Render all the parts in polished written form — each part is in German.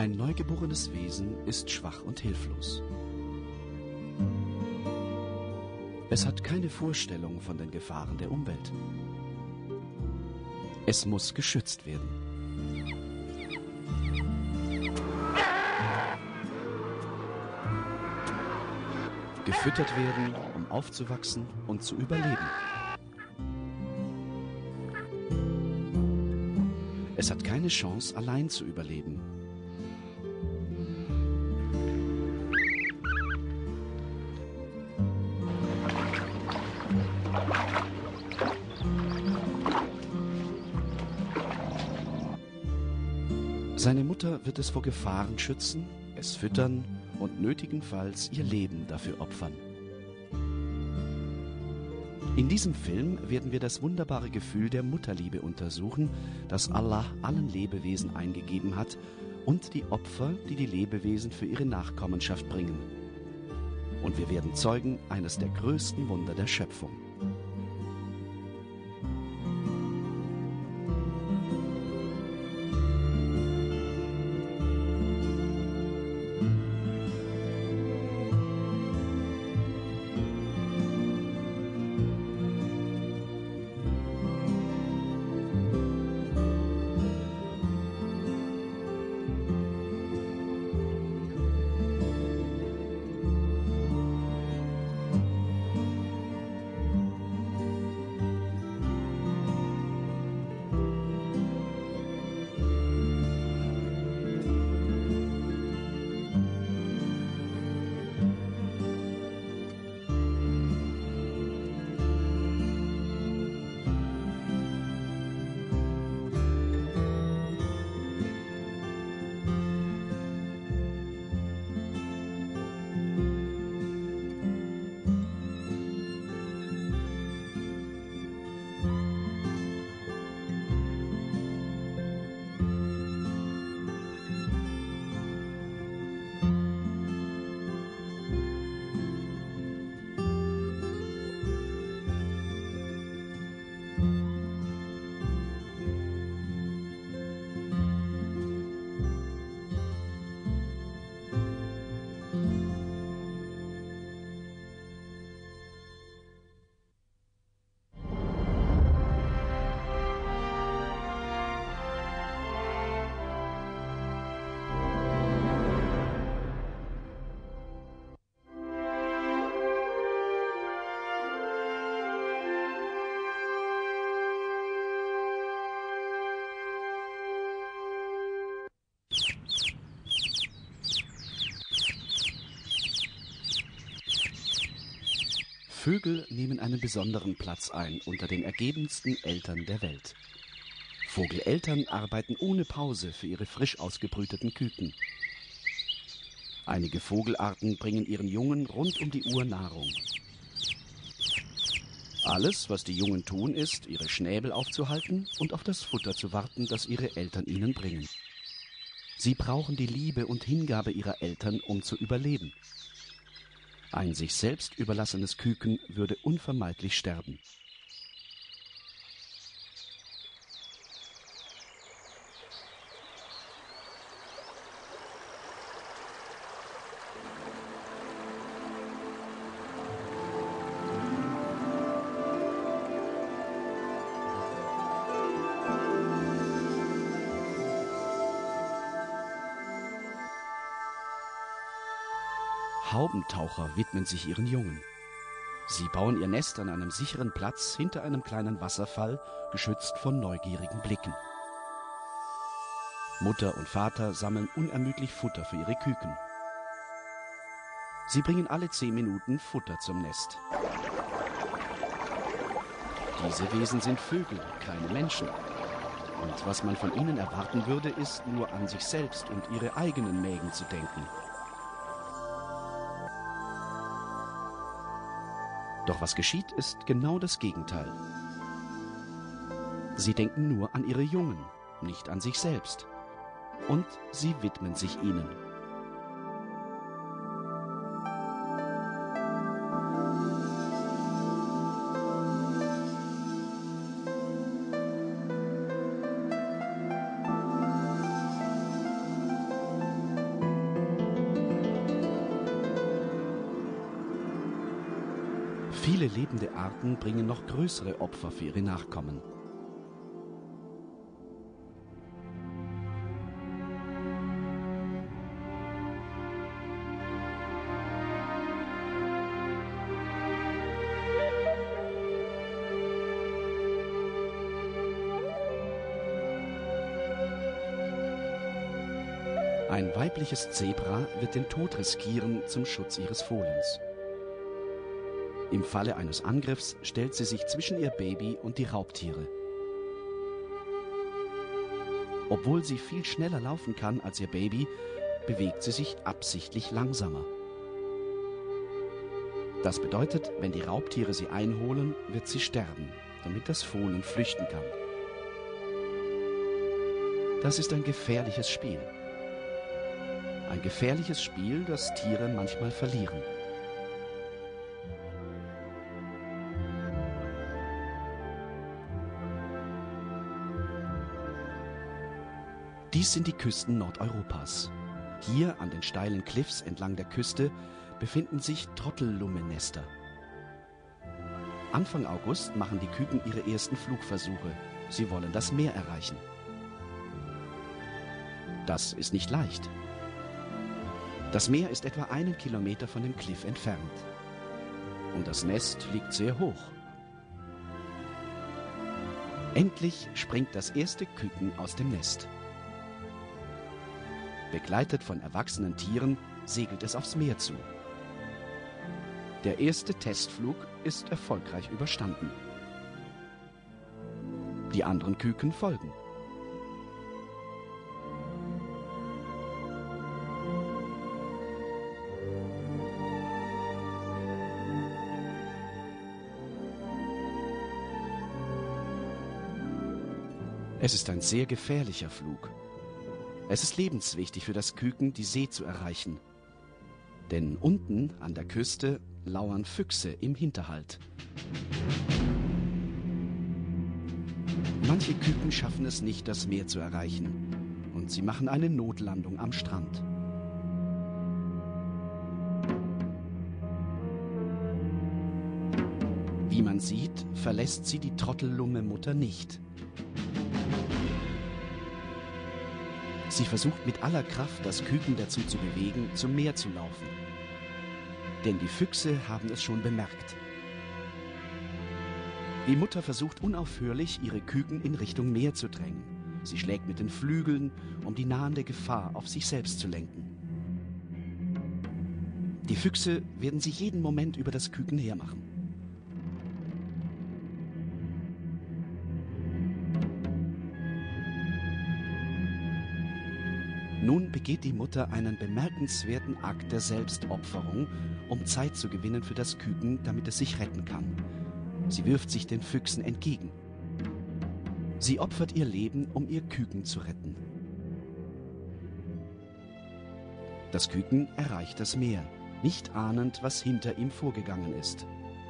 Ein neugeborenes Wesen ist schwach und hilflos. Es hat keine Vorstellung von den Gefahren der Umwelt. Es muss geschützt werden. Gefüttert werden, um aufzuwachsen und zu überleben. Es hat keine Chance, allein zu überleben. Seine Mutter wird es vor Gefahren schützen, es füttern und nötigenfalls ihr Leben dafür opfern. In diesem Film werden wir das wunderbare Gefühl der Mutterliebe untersuchen, das Allah allen Lebewesen eingegeben hat, und die Opfer, die die Lebewesen für ihre Nachkommenschaft bringen. Und wir werden Zeugen eines der größten Wunder der Schöpfung. Vögel nehmen einen besonderen Platz ein unter den ergebensten Eltern der Welt. Vogeleltern arbeiten ohne Pause für ihre frisch ausgebrüteten Küken. Einige Vogelarten bringen ihren Jungen rund um die Uhr Nahrung. Alles, was die Jungen tun, ist, ihre Schnäbel aufzuhalten und auf das Futter zu warten, das ihre Eltern ihnen bringen. Sie brauchen die Liebe und Hingabe ihrer Eltern, um zu überleben. Ein sich selbst überlassenes Küken würde unvermeidlich sterben. Haubentaucher widmen sich ihren Jungen. Sie bauen ihr Nest an einem sicheren Platz hinter einem kleinen Wasserfall, geschützt von neugierigen Blicken. Mutter und Vater sammeln unermüdlich Futter für ihre Küken. Sie bringen alle 10 Minuten Futter zum Nest. Diese Wesen sind Vögel, keine Menschen. Und was man von ihnen erwarten würde, ist nur an sich selbst und ihre eigenen Mägen zu denken. Doch was geschieht, ist genau das Gegenteil. Sie denken nur an ihre Jungen, nicht an sich selbst. Und sie widmen sich ihnen. Viele lebende Arten bringen noch größere Opfer für ihre Nachkommen. Ein weibliches Zebra wird den Tod riskieren zum Schutz ihres Fohlens. Im Falle eines Angriffs stellt sie sich zwischen ihr Baby und die Raubtiere. Obwohl sie viel schneller laufen kann als ihr Baby, bewegt sie sich absichtlich langsamer. Das bedeutet, wenn die Raubtiere sie einholen, wird sie sterben, damit das Fohlen flüchten kann. Das ist ein gefährliches Spiel. Ein gefährliches Spiel, das Tiere manchmal verlieren. Dies sind die Küsten Nordeuropas. Hier an den steilen Cliffs entlang der Küste befinden sich Trottellummennester. Anfang August machen die Küken ihre ersten Flugversuche. Sie wollen das Meer erreichen. Das ist nicht leicht. Das Meer ist etwa 1 Kilometer von dem Cliff entfernt. Und das Nest liegt sehr hoch. Endlich springt das erste Küken aus dem Nest. Begleitet von erwachsenen Tieren segelt es aufs Meer zu. Der erste Testflug ist erfolgreich überstanden. Die anderen Küken folgen. Es ist ein sehr gefährlicher Flug. Es ist lebenswichtig für das Küken, die See zu erreichen. Denn unten an der Küste lauern Füchse im Hinterhalt. Manche Küken schaffen es nicht, das Meer zu erreichen. Und sie machen eine Notlandung am Strand. Wie man sieht, verlässt sie die Trottellumme-Mutter nicht. Sie versucht mit aller Kraft, das Küken dazu zu bewegen, zum Meer zu laufen. Denn die Füchse haben es schon bemerkt. Die Mutter versucht unaufhörlich, ihre Küken in Richtung Meer zu drängen. Sie schlägt mit den Flügeln, um die nahende Gefahr auf sich selbst zu lenken. Die Füchse werden sich jeden Moment über das Küken hermachen. Nun begeht die Mutter einen bemerkenswerten Akt der Selbstopferung, um Zeit zu gewinnen für das Küken, damit es sich retten kann. Sie wirft sich den Füchsen entgegen. Sie opfert ihr Leben, um ihr Küken zu retten. Das Küken erreicht das Meer, nicht ahnend, was hinter ihm vorgegangen ist.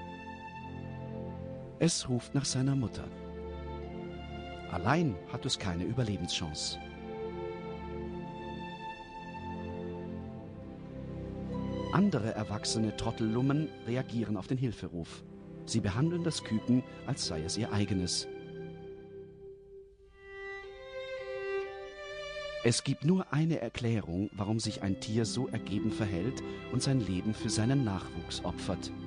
Es ruft nach seiner Mutter. Allein hat es keine Überlebenschance. Andere erwachsene Trottellummen reagieren auf den Hilferuf. Sie behandeln das Küken, als sei es ihr eigenes. Es gibt nur eine Erklärung, warum sich ein Tier so ergeben verhält und sein Leben für seinen Nachwuchs opfert.